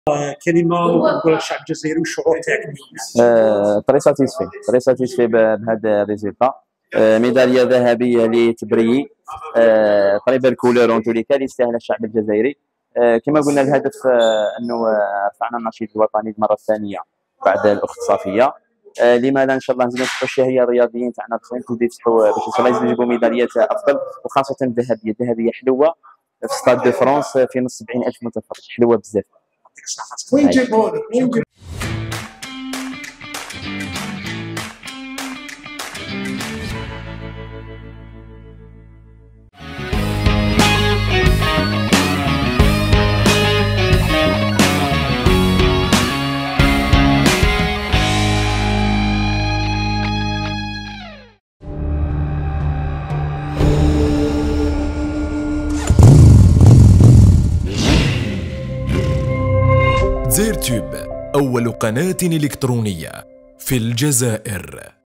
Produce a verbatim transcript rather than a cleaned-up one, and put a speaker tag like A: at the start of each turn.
A: كلمه ونقول للشعب الجزائري والشعور تاعك.
B: تري ساتيسفي تري ساتيسفي بهذا الريزلتا. ميداليه ذهبيه لتبريي طري بال كولور اون تولي كان يستاهل الشعب الجزائري. كما قلنا الهدف انه رفعنا النشيد الوطني المره الثانيه بعد الاخت صافيه. لماذا ان شاء الله نزيدو نفتحوا الشهيه الرياضيين تاعنا الاخرين كي يفتحوا باش ان شاء الله يزيدوا يجيبوا ميداليات افضل، وخاصه الذهبيه. الذهبيه حلوه في ستاد دو فرانس في نص سبعين الف متفرج، حلوه بزاف.
A: وين جابوها لك؟
C: زيرتوب، أول قناة إلكترونية في الجزائر.